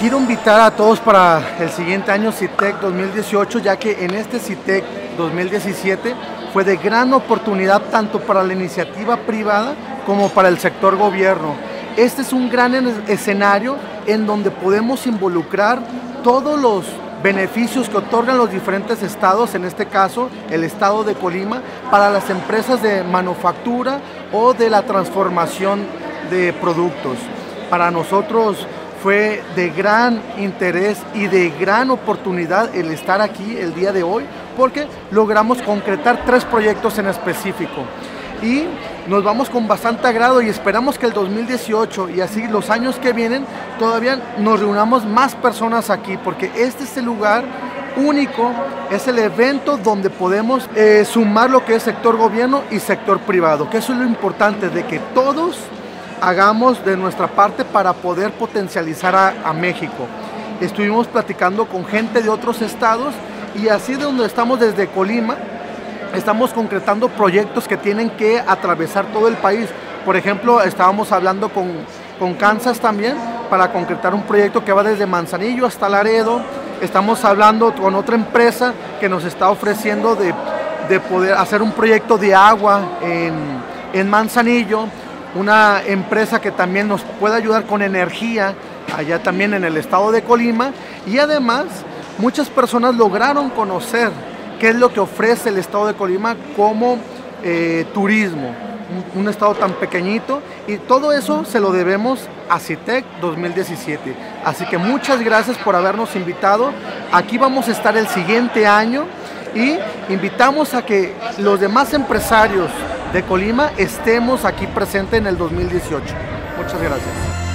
quiero invitar a todos para el siguiente año CITEC 2018, ya que en este CITEC 2017 fue de gran oportunidad tanto para la iniciativa privada como para el sector gobierno. Este es un gran escenario en donde podemos involucrar todos los beneficios que otorgan los diferentes estados, en este caso el estado de Colima, para las empresas de manufactura o de la transformación de productos. Para nosotros fue de gran interés y de gran oportunidad el estar aquí el día de hoy, porque logramos concretar 3 proyectos en específico y nos vamos con bastante agrado y esperamos que el 2018 y así los años que vienen todavía nos reunamos más personas aquí, porque este es el lugar único, es el evento donde podemos sumar lo que es sector gobierno y sector privado, que eso es lo importante, de que todos hagamos de nuestra parte para poder potencializar a México. Estuvimos platicando con gente de otros estados y así de donde estamos desde Colima, estamos concretando proyectos que tienen que atravesar todo el país. Por ejemplo, estábamos hablando con Kansas también para concretar un proyecto que va desde Manzanillo hasta Laredo. Estamos hablando con otra empresa que nos está ofreciendo de poder hacer un proyecto de agua en Manzanillo. Una empresa que también nos puede ayudar con energía allá también en el estado de Colima. Y además, muchas personas lograron conocer qué es lo que ofrece el estado de Colima como turismo, un estado tan pequeñito, y todo eso se lo debemos a CITEC 2017. Así que muchas gracias por habernos invitado. Aquí vamos a estar el siguiente año y invitamos a que los demás empresarios de Colima estemos aquí presentes en el 2018. Muchas gracias.